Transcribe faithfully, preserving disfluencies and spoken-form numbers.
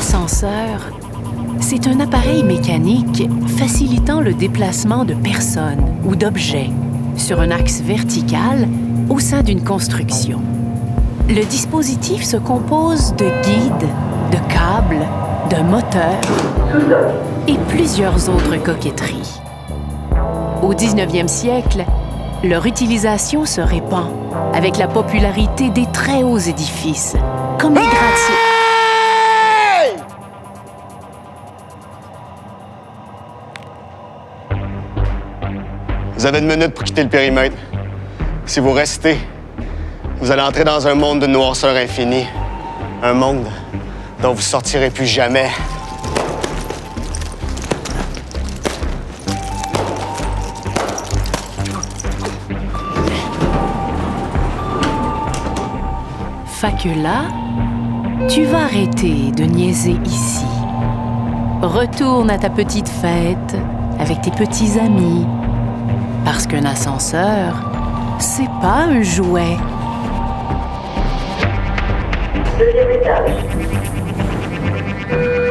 L'ascenseur, c'est un appareil mécanique facilitant le déplacement de personnes ou d'objets sur un axe vertical au sein d'une construction. Le dispositif se compose de guides, de câbles, d'un moteur et plusieurs autres coquetteries. Au dix-neuvième siècle, leur utilisation se répand avec la popularité des très hauts édifices, comme les gratte-ciels. Vous avez une minute pour quitter le périmètre. Si vous restez, vous allez entrer dans un monde de noirceur infinie. Un monde dont vous sortirez plus jamais. Fait que là, tu vas arrêter de niaiser ici. Retourne à ta petite fête avec tes petits amis. Parce qu'un ascenseur, c'est pas un jouet. Deuxième étage.